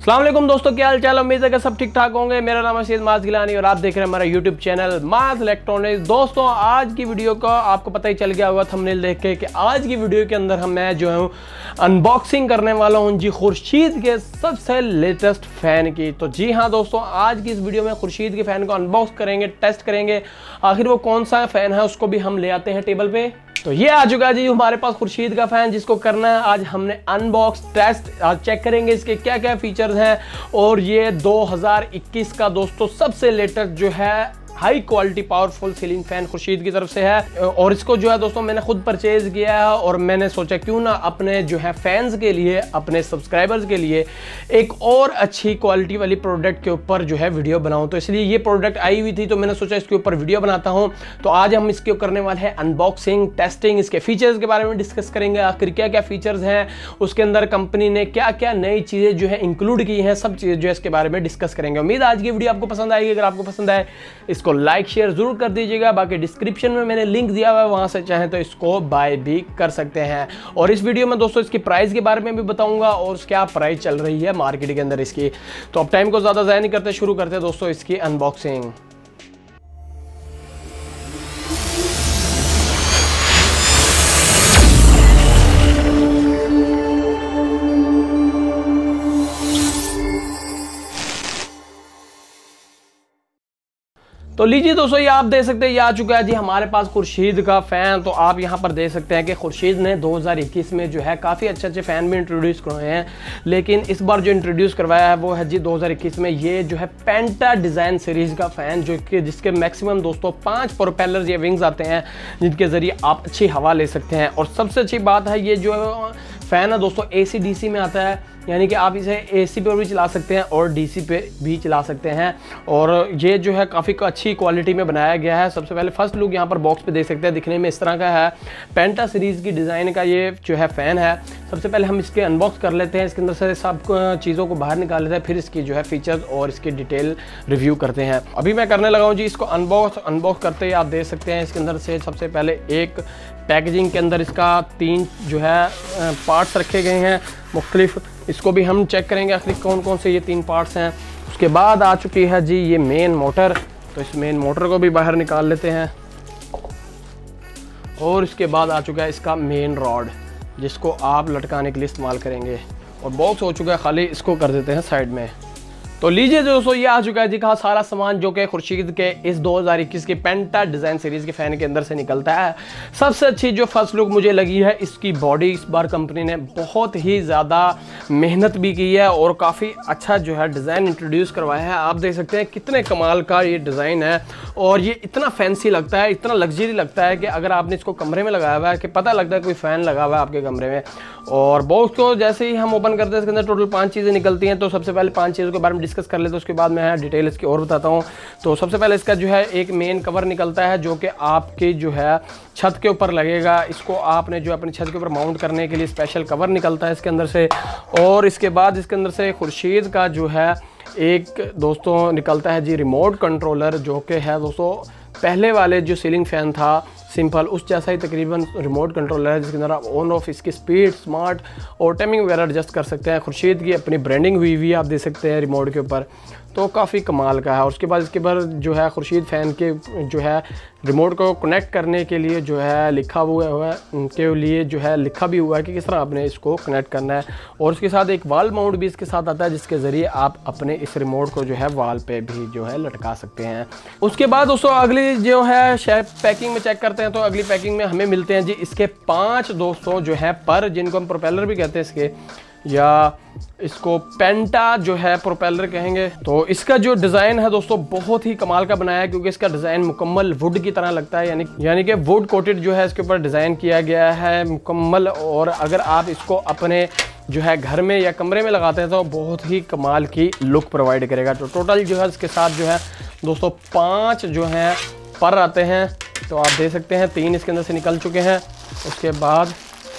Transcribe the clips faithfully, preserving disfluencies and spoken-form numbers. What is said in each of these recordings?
अस्सलाम वालेकुम दोस्तों, क्या हाल चाल। उम्मीद है कि सब ठीक ठाक होंगे। मेरा नाम है सैयद माज गिलानी और आप देख रहे हैं हमारा यूट्यूब चैनल माज इलेक्ट्रॉनिक्स। दोस्तों आज की वीडियो का आपको पता ही चल गया होगा थंबनेल देख के कि आज की वीडियो के अंदर हम मैं जो हूँ अनबॉक्सिंग करने वाला हूँ जी खुर्शीद के सबसे लेटेस्ट फ़ैन की। तो जी हाँ दोस्तों, आज की इस वीडियो में खुर्शीद के फ़ैन को अनबॉक्स करेंगे, टेस्ट करेंगे, आखिर वो कौन सा फ़ैन है उसको भी हम ले आते हैं टेबल पे। तो ये आ चुका है जी हमारे पास खुर्शीद का फ़ैन, जिसको करना है आज हमने अनबॉक्स टेस्ट। आज चेक करेंगे इसके क्या क्या फीचर्स हैं। और ये दो हज़ार इक्कीस का दोस्तों सबसे लेटेस्ट जो है high quality powerful ceiling fan Khurshid की तरफ से है। और इसको जो है दोस्तों मैंने खुद परचेज किया है और मैंने सोचा क्यों ना अपने जो है फैंस के लिए, अपने सब्सक्राइबर्स के लिए एक और अच्छी क्वालिटी वाली प्रोडक्ट के ऊपर जो है वीडियो बनाऊं। तो इसलिए ये प्रोडक्ट आई हुई थी तो मैंने सोचा इसके ऊपर वीडियो बनाता हूं। तो आज हम इसके करने वाले हैं अनबॉक्सिंग, टेस्टिंग, इसके फीचर्स के बारे में डिस्कस करेंगे, आखिर क्या क्या फीचर्स हैं, उसके अंदर कंपनी ने क्या क्या नई चीज़ें जो है इंक्लूड की हैं, सब चीज़ें जो है इसके बारे में डिस्कस करेंगे। उम्मीद आज की वीडियो आपको पसंद आएगी। अगर आपको पसंद आए इसको लाइक शेयर जरूर कर दीजिएगा। बाकी डिस्क्रिप्शन में मैंने लिंक दिया हुआ है, वहां से चाहें तो इसको बाय भी कर सकते हैं। और इस वीडियो में दोस्तों इसकी प्राइस के बारे में भी बताऊंगा और क्या प्राइस चल रही है मार्केट के अंदर इसकी। तो अब टाइम को ज्यादा ज़ाया नहीं करते, शुरू करते हैं दोस्तों इसकी अनबॉक्सिंग। तो लीजिए दोस्तों, ये आप देख सकते हैं, ये आ चुका है जी हमारे पास खुर्शीद का फ़ैन। तो आप यहाँ पर देख सकते हैं कि खुर्शीद ने दो हज़ार इक्कीस में जो है काफ़ी अच्छे अच्छे फ़ैन भी इंट्रोड्यूस करवाए हैं, लेकिन इस बार जो इंट्रोड्यूस करवाया है वो है जी दो हज़ार इक्कीस में ये जो है पेंटा डिज़ाइन सीरीज़ का फ़ैन, जो कि जिसके मैक्सिमम दोस्तों पाँच प्रोपेलर्स या विंग्स आते हैं जिनके ज़रिए आप अच्छी हवा ले सकते हैं। और सबसे अच्छी बात है ये जो फ़ैन है दोस्तों ए सी डी सी में आता है, यानी कि आप इसे एसी पर भी चला सकते हैं और डीसी पे भी चला सकते हैं। और ये जो है काफ़ी अच्छी क्वालिटी में बनाया गया है। सबसे पहले फर्स्ट लुक यहाँ पर बॉक्स पे देख सकते हैं, दिखने में इस तरह का है। पेंटा सीरीज़ की डिज़ाइन का ये जो है फ़ैन है। सबसे पहले हम इसके अनबॉक्स कर लेते हैं, इसके अंदर से सब चीज़ों को बाहर निकाल लेते हैं, फिर इसकी जो है फीचर्स और इसकी डिटेल रिव्यू करते हैं। अभी मैं करने लगा हूँ जी इसको अनबॉक्स। अनबॉक्स करते ही आप देख सकते हैं इसके अंदर से सबसे पहले एक पैकेजिंग के अंदर इसका तीन जो है पार्ट्स रखे गए हैं मुख्तलिफ। इसको भी हम चेक करेंगे आखिर कौन कौन से ये तीन पार्ट्स हैं। उसके बाद आ चुकी है जी ये मेन मोटर। तो इस मेन मोटर को भी बाहर निकाल लेते हैं। और इसके बाद आ चुका है इसका मेन रॉड, जिसको आप लटकाने के लिए इस्तेमाल करेंगे। और बॉक्स हो चुका है खाली, इसको कर देते हैं साइड में। तो लीजिए दोस्तों, ये आ चुका है जी कहा सारा सामान जो कि खुर्शीद के इस दो हज़ार इक्कीस के पेंटा डिज़ाइन सीरीज़ के फ़ैन के अंदर से निकलता है। सबसे अच्छी जो फर्स्ट लुक मुझे लगी है इसकी बॉडी। इस बार कंपनी ने बहुत ही ज़्यादा मेहनत भी की है और काफ़ी अच्छा जो है डिज़ाइन इंट्रोड्यूस करवाया है। आप देख सकते हैं कितने कमाल का ये डिज़ाइन है और ये इतना फैंसी लगता है, इतना लग्जरी लगता है कि अगर आपने इसको कमरे में लगाया हुआ है कि पता लगता है कोई फ़ैन लगा हुआ है आपके कमरे में। और बॉक्स को जैसे ही हम ओपन करते हैं इसके अंदर टोटल पाँच चीज़ें निकलती हैं। तो सबसे पहले पाँच चीज़ों के बारे में डिस्कस कर लेते हैं, उसके बाद मैं डिटेल इसकी और बताता हूँ। तो सबसे पहले इसका जो है एक मेन कवर निकलता है जो कि आपकी जो है छत के ऊपर लगेगा। इसको आपने जो अपनी छत के ऊपर माउंट करने के लिए स्पेशल कवर निकलता है इसके अंदर से। और इसके बाद इसके अंदर से खुर्शीद का जो है एक दोस्तों निकलता है जी रिमोट कंट्रोलर, जो कि है दोस्तों पहले वाले जो सीलिंग फ़ैन था सिंपल उस जैसा ही तकरीबन रिमोट कंट्रोलर है, जिसके अंदर आप ऑन ऑफ इसकी स्पीड, स्मार्ट और टाइमिंग वगैरह एडजस्ट कर सकते हैं। खुर्शीद की अपनी ब्रांडिंग हुई हुई आप देख सकते हैं रिमोट के ऊपर, तो काफ़ी कमाल का है। और उसके बाद इसके बाद जो है खुर्शीद फ़ैन के जो है रिमोट को कनेक्ट करने के लिए जो है लिखा हुआ है, उनके लिए जो है लिखा भी हुआ है कि किस तरह आपने इसको कनेक्ट करना है। और उसके साथ एक वाल माउंट भी इसके साथ आता है, जिसके ज़रिए आप अपने इस रिमोट को जो है वाल पे भी जो है लटका सकते हैं। उसके बाद दोस्तों अगली जो है शेप पैकिंग में चेक करते हैं। तो अगली पैकिंग में हमें मिलते हैं जी इसके पाँच दोस्तों जो है पर, जिनको हम प्रोपेलर भी कहते हैं इसके, या इसको पेंटा जो है प्रोपेलर कहेंगे। तो इसका जो डिज़ाइन है दोस्तों बहुत ही कमाल का बनाया है, क्योंकि इसका डिज़ाइन मुकम्मल वुड की तरह लगता है, यानी यानी कि वुड कोटेड जो है इसके ऊपर डिज़ाइन किया गया है मुकम्मल। और अगर आप इसको अपने जो है घर में या कमरे में लगाते हैं तो बहुत ही कमाल की लुक प्रोवाइड करेगा। तो टोटल जो है इसके साथ जो है दोस्तों पाँच जो हैं पर आते हैं। तो आप देख सकते हैं तीन इसके अंदर से निकल चुके हैं, उसके बाद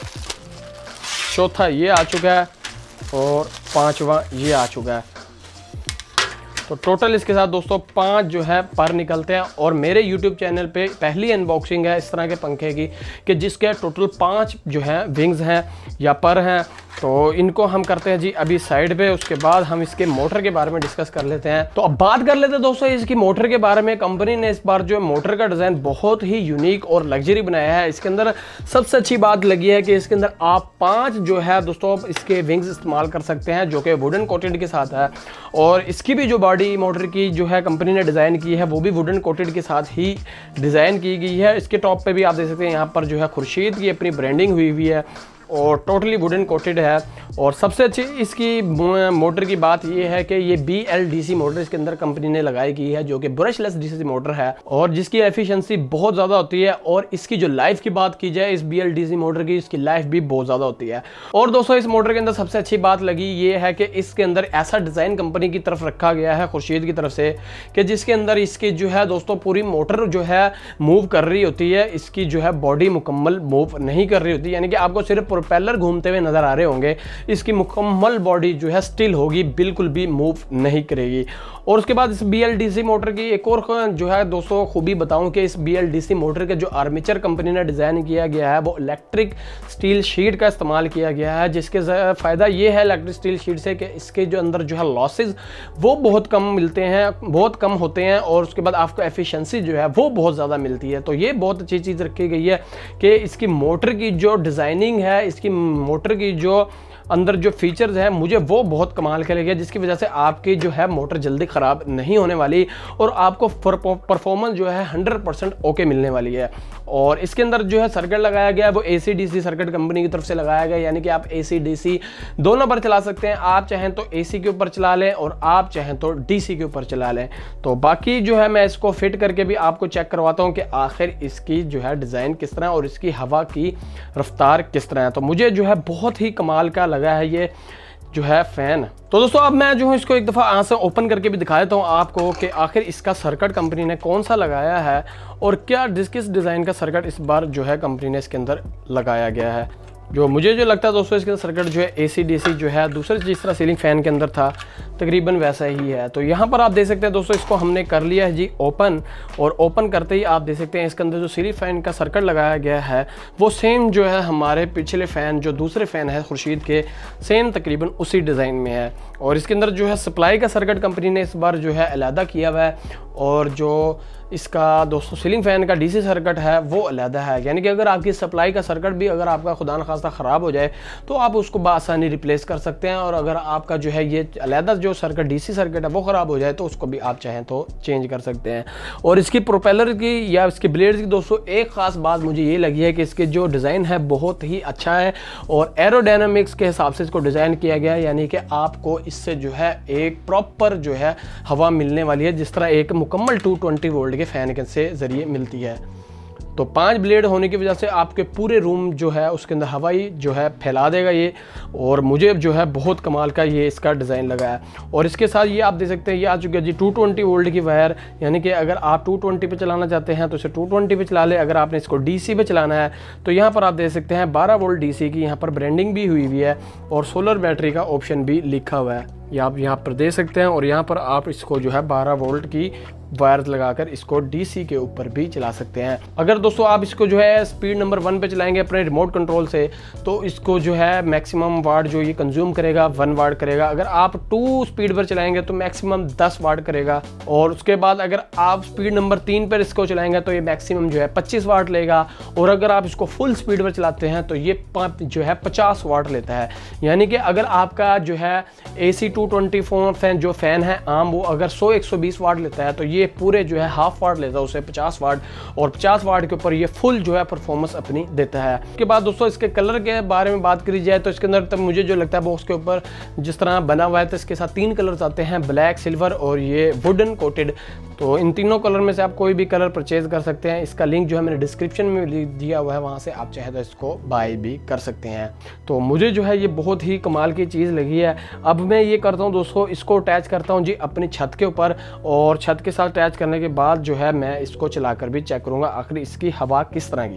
चौथा ये आ चुका है और पांचवा ये आ चुका है। तो टोटल इसके साथ दोस्तों पांच जो है पर निकलते हैं। और मेरे यूट्यूब चैनल पे पहली अनबॉक्सिंग है इस तरह के पंखे की कि जिसके टोटल पांच जो है विंग्स हैं या पर हैं। तो इनको हम करते हैं जी अभी साइड पे, उसके बाद हम इसके मोटर के बारे में डिस्कस कर लेते हैं। तो अब बात कर लेते हैं दोस्तों इसकी मोटर के बारे में। कंपनी ने इस बार जो मोटर का डिज़ाइन बहुत ही यूनिक और लग्जरी बनाया है। इसके अंदर सबसे अच्छी बात लगी है कि इसके अंदर आप पाँच जो है दोस्तों इसके विंग्स इस्तेमाल कर सकते हैं जो कि वुडन कोटेड के साथ है, और इसकी भी जो बॉडी मोटर की जो है कंपनी ने डिज़ाइन की है वो भी वुडन कोटेड के साथ ही डिज़ाइन की गई है। इसके टॉप पे भी आप देख सकते हैं यहाँ पर जो है खुर्शीद की अपनी ब्रांडिंग हुई हुई है और टोटली वुडन कोटेड है। और सबसे अच्छी इसकी मोटर की बात यह है कि ये B L D C motor इसके अंदर कंपनी ने लगाई की है जो कि ब्रशलेस डी सी मोटर है और जिसकी एफिशिएंसी बहुत ज़्यादा होती है। और इसकी जो लाइफ की बात की जाए इस B L D C motor की, इसकी लाइफ भी बहुत ज़्यादा होती है। और दोस्तों इस मोटर के अंदर सबसे अच्छी बात लगी ये है कि इसके अंदर ऐसा डिज़ाइन कंपनी की तरफ रखा गया है खुर्शीद की तरफ से कि जिसके अंदर इसकी जो है दोस्तों पूरी मोटर जो है मूव कर रही होती है, इसकी जो है बॉडी मुकम्मल मूव नहीं कर रही होती, यानी कि आपको सिर्फ प्रोपेलर घूमते हुए नजर आ रहे होंगे, इसकी मुकम्मल बॉडी जो है स्टिल होगी, बिल्कुल भी मूव नहीं करेगी। और उसके बाद इस B L D C motor की एक और जो है दोस्तों खूबी बताऊं कि इस B L D C motor के जो आर्मेचर कंपनी ने डिज़ाइन किया गया है वो इलेक्ट्रिक स्टील शीट का इस्तेमाल किया गया है, जिसके फ़ायदा ये है इलेक्ट्रिक स्टील शीट से कि इसके जो अंदर जो है लॉसेज वो बहुत कम मिलते हैं, बहुत कम होते हैं, और उसके बाद आपको एफिशिएंसी जो है वो बहुत ज़्यादा मिलती है। तो ये बहुत अच्छी चीज़ रखी गई है कि इसकी मोटर की जो डिज़ाइनिंग है, इसकी मोटर की जो अंदर जो फीचर्स हैं मुझे वो बहुत कमाल के लगे, जिसकी वजह से आपकी जो है मोटर जल्दी ख़राब नहीं होने वाली और आपको परफॉर्मेंस जो है हंड्रेड परसेंट ओके मिलने वाली है। और इसके अंदर जो है सर्किट लगाया गया है वो A C D C circuit company की तरफ से लगाया गया है, यानी कि आप ए सी डी सी दोनों पर चला सकते हैं। आप चाहें तो ए सी के ऊपर चला लें और आप चाहें तो डी सी के ऊपर चला लें। तो बाकी जो है मैं इसको फिट करके भी आपको चेक करवाता हूँ कि आखिर इसकी जो है डिज़ाइन किस तरह और इसकी हवा की रफ्तार किस तरह है। तो मुझे जो है बहुत ही कमाल का लगा है ये जो है फ़ैन। तो दोस्तों अब मैं जो हूँ इसको एक दफ़ा यहाँ से ओपन करके भी दिखा देता हूँ आपको कि आखिर इसका सर्किट कंपनी ने कौन सा लगाया है और क्या किस किस डिज़ाइन का सर्किट इस बार जो है कंपनी ने इसके अंदर लगाया गया है। जो मुझे जो लगता है दोस्तों इसके अंदर सर्किट जो है ए सी डी सी जो है दूसरे जिस तरह सीलिंग फ़ैन के अंदर था तकरीबन वैसा ही है। तो यहाँ पर आप देख सकते हैं दोस्तों इसको हमने कर लिया है जी ओपन, और ओपन करते ही आप देख सकते हैं इसके अंदर जो सीलिंग फ़ैन का सर्किट लगाया गया है वो सेम जो है हमारे पिछले फ़ैन जो दूसरे फ़ैन है खुर्शीद के सेम तकरीबन उसी डिज़ाइन में है। और इसके अंदर जो है सप्लाई का सर्किट कंपनी ने इस बार जो है अलहदा किया हुआ है और जो इसका दोस्तों सीलिंग फ़ैन का डीसी सर्किट है वो अलहदा है, यानी कि अगर आपकी सप्लाई का सर्किट भी अगर आपका खुदा न खास्ता ख़राब हो जाए तो आप उसको बआसानी रिप्लेस कर सकते हैं, और अगर आपका जो है ये अलहदा जो सर्किट डीसी सर्किट है वो ख़राब हो जाए तो उसको भी आप चाहें तो चेंज कर सकते हैं। और इसकी प्रोपेलर की या इसकी ब्लेड्स की दोस्तों एक ख़ास बात मुझे ये लगी है कि इसके जो डिज़ाइन है बहुत ही अच्छा है और एरोडायनामिक्स के हिसाब से इसको डिज़ाइन किया गया है, यानी कि आपको इससे जो है एक प्रॉपर जो है हवा मिलने वाली है जिस तरह एक मुकम्मल टू ट्वेंटी वोल्ट के फ़ैन के से ज़रिए मिलती है। तो पांच ब्लेड होने की वजह से आपके पूरे रूम जो है उसके अंदर हवाई जो है फैला देगा ये, और मुझे जो है बहुत कमाल का ये इसका डिज़ाइन लगा है। और इसके साथ ये आप देख सकते हैं ये आ चुकी है जी टू ट्वेंटी वोल्ट की वायर, यानी कि अगर आप टू ट्वेंटी पे चलाना चाहते हैं तो इसे टू ट्वेंटी पे चला ले, अगर आपने इसको डीसी पे चलाना है तो यहाँ पर आप देख सकते हैं बारह वोल्ट डीसी की यहाँ पर ब्रांडिंग भी हुई हुई है और सोलर बैटरी का ऑप्शन भी लिखा हुआ है, ये आप यहाँ पर देख सकते हैं। और यहाँ पर आप इसको जो है बारह वोल्ट की वायर लगाकर इसको डीसी के ऊपर भी चला सकते हैं। अगर दोस्तों आप इसको जो है स्पीड नंबर वन पे चलाएंगे अपने रिमोट कंट्रोल से तो इसको जो है मैक्सिमम वाट जो ये कंज्यूम करेगा वन वाट करेगा। अगर आप टू स्पीड पर चलाएंगे तो मैक्सिमम दस वाट करेगा, और उसके बाद अगर आप स्पीड नंबर तीन पर इसको चलाएंगे तो ये मैक्सिमम जो है पच्चीस वाट लेगा, और अगर आप इसको फुल स्पीड पर चलाते हैं तो ये जो है पचास वाट लेता है। यानी कि अगर आपका जो है A C two twenty four fan जो फ़ैन है आम वो अगर सौ एक सौ बीस वाट लेता है तो ये पूरे जो है हाफ वाट लेता है उसे पचास वाट, और पचास वाट के ऊपर ये फुल जो है परफॉर्मेंस अपनी देता है। उसके बाद दोस्तों इसके कलर के बारे में बात करी जाए तो इसके अंदर तब मुझे जो लगता है वो उसके ऊपर जिस तरह बना हुआ है तो इसके साथ तीन कलर्स आते हैं, ब्लैक, सिल्वर और ये वुडन कोटेड। तो इन तीनों कलर में से आप कोई भी कलर परचेज कर सकते हैं। इसका लिंक जो है मैंने डिस्क्रिप्शन में दिया हुआ है, वहाँ से आप चाहे तो इसको बाय भी कर सकते हैं। तो मुझे जो है ये बहुत ही कमाल की चीज़ लगी है। अब मैं ये करता हूँ दोस्तों इसको अटैच करता हूँ जी अपनी छत के ऊपर, और छत के साथ अटैच करने के बाद जो है मैं इसको चलाकर भी चेक करूँगा आखिर इसकी हवा किस तरह की है।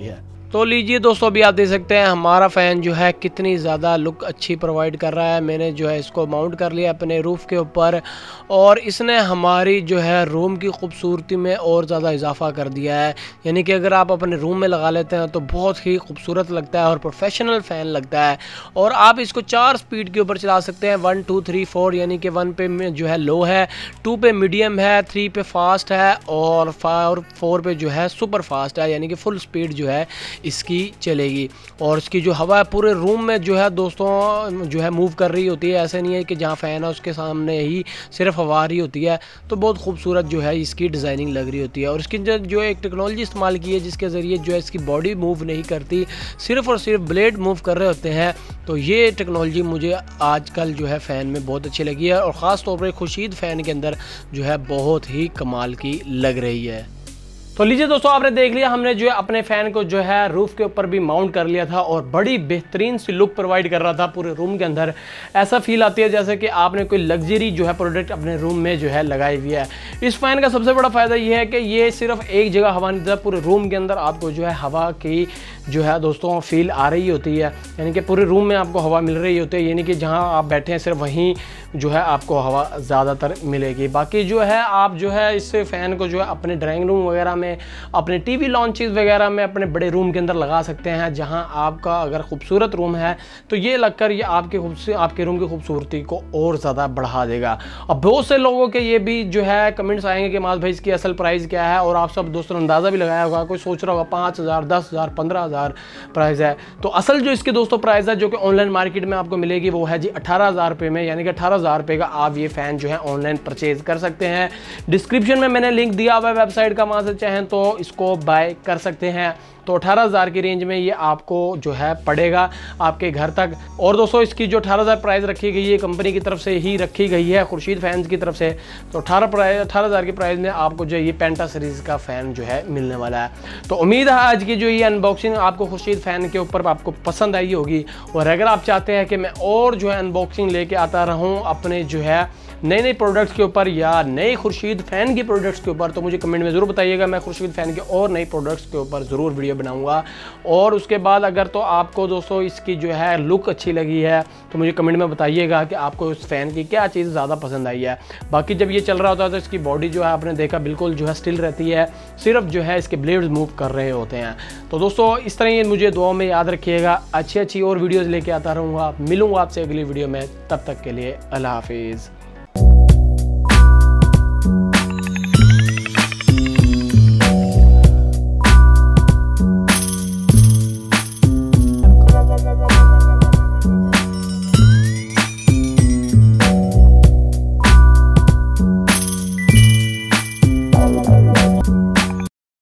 तो लीजिए दोस्तों, अभी आप देख सकते हैं हमारा फ़ैन जो है कितनी ज़्यादा लुक अच्छी प्रोवाइड कर रहा है। मैंने जो है इसको माउंट कर लिया अपने रूफ़ के ऊपर और इसने हमारी जो है रूम की खूबसूरती में और ज़्यादा इजाफा कर दिया है। यानी कि अगर आप अपने रूम में लगा लेते हैं तो बहुत ही खूबसूरत लगता है और प्रोफेशनल फ़ैन लगता है। और आप इसको चार स्पीड के ऊपर चला सकते हैं, वन टू थ्री फोर, यानी कि वन पे जो है लो है, टू पे मीडियम है, थ्री पे फास्ट है और फाइव फोर पे जो है सुपर फास्ट है, यानी कि फुल स्पीड जो है इसकी चलेगी। और इसकी जो हवा है पूरे रूम में जो है दोस्तों जो है मूव कर रही होती है। ऐसे नहीं है कि जहाँ फ़ैन है उसके सामने ही सिर्फ हवा आ रही होती है। तो बहुत खूबसूरत जो है इसकी डिज़ाइनिंग लग रही होती है। और इसकी जो जो एक टेक्नोलॉजी इस्तेमाल की है जिसके ज़रिए जो है इसकी बॉडी मूव नहीं करती, सिर्फ और सिर्फ ब्लेड मूव कर रहे होते हैं। तो ये टेक्नोलॉजी मुझे आजकल जो है फ़ैन में बहुत अच्छी लगी है और ख़ास तौर पर खुर्शीद फ़ैन के अंदर जो है बहुत ही कमाल की लग रही है। तो लीजिए दोस्तों, आपने देख लिया हमने जो है अपने फ़ैन को जो है रूफ़ के ऊपर भी माउंट कर लिया था और बड़ी बेहतरीन सी लुक प्रोवाइड कर रहा था पूरे रूम के अंदर। ऐसा फील आती है जैसे कि आपने कोई लग्जरी जो है प्रोडक्ट अपने रूम में जो है लगाई हुई है। इस फ़ैन का सबसे बड़ा फ़ायदा ये है कि ये सिर्फ एक जगह हवा नहीं देता, पूरे रूम के अंदर आपको जो है हवा की जो है दोस्तों फील आ रही होती है। यानी कि पूरे रूम में आपको हवा मिल रही होती है, यानी कि जहाँ आप बैठे हैं सिर्फ वहीं जो है आपको हवा ज़्यादातर मिलेगी। बाकी जो है आप जो है इस फ़ैन को जो है अपने ड्राइंग रूम वगैरह में, अपने टीवी लॉन्चेस वगैरह में, अपने बड़े रूम के अंदर लगा सकते हैं। जहां आपका अगर खूबसूरत रूम है तो ये लगकर ये आपके खूबसूरत आपके रूम की खूबसूरती को और ज़्यादा बढ़ा देगा। अब बहुत से लोगों के ये भी जो है कमेंट्स आएंगे कि माज भाई इसकी असल प्राइस क्या है, और आप सब दोस्तों अंदाज़ा भी लगाया होगा, कोई सोच रहा होगा पाँच हज़ार दस हज़ार पंद्रह हज़ार प्राइस है। तो असल जो इसके दोस्तों प्राइस है जो कि ऑनलाइन मार्केट में आपको मिलेगी वो है जी अठारह हज़ार रुपये में, यानी कि अठारह हज़ार रुपये का आप ये फ़ैन जो है ऑनलाइन परचेज कर सकते हैं। डिस्क्रिप्शन में मैंने लिंक दिया हुआ है वेबसाइट का, वहाँ से चाहें तो इसको बाय कर सकते हैं। तो अठारह हज़ार की रेंज में ये आपको जो है पड़ेगा आपके घर तक। और दोस्तों इसकी जो अठारह हज़ार प्राइस रखी गई है कंपनी की तरफ से ही रखी गई है, खुर्शीद फैंस की तरफ से। तो अठारह प्राइस अठारह हज़ार की प्राइस में आपको जो ये पेंटा सीरीज़ का फ़ैन जो है मिलने वाला है। तो उम्मीद है आज की जो ये अनबॉक्सिंग आपको खुर्शीद फ़ैन के ऊपर आपको पसंद आई होगी। और अगर आप चाहते हैं कि मैं और जो है अनबॉक्सिंग लेके आता रहूँ अपने जो है नए नए प्रोडक्ट्स के ऊपर या नए खुर्शीद फ़ैन की प्रोडक्ट्स के ऊपर, तो मुझे कमेंट में ज़रूर बताइएगा। मैं खुर्शीद फ़ैन के और नए प्रोडक्ट्स के ऊपर ज़रूर वीडियो बनाऊंगा। और उसके बाद अगर तो आपको दोस्तों इसकी जो है लुक अच्छी लगी है तो मुझे कमेंट में बताइएगा कि आपको उस फ़ैन की क्या चीज़ ज़्यादा पसंद आई है। बाकी जब ये चल रहा होता है तो इसकी बॉडी जो है आपने देखा बिल्कुल जो है स्टिल रहती है, सिर्फ जो है इसके ब्लेड्स मूव कर रहे होते हैं। तो दोस्तों इस तरह ये मुझे दुआ में याद रखिएगा। अच्छी अच्छी और वीडियोज़ लेके आता रहूँगा। मिलूँगा आपसे अगली वीडियो में, तब तक के लिए अल्लाह हाफिज़।